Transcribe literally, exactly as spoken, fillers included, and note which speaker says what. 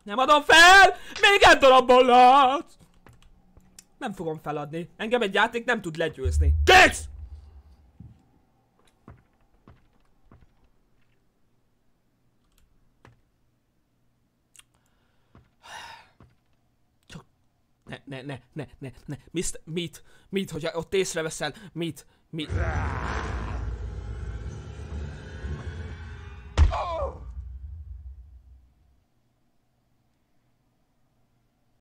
Speaker 1: Nem adom fel! Még egy darabból lát! Nem fogom feladni. Engem egy játék nem tud legyőzni. Kész! Csak... Ne, ne, ne, ne, ne, ne. miszter Meat, Meat, hogyha ott észreveszel, Meat, Meat.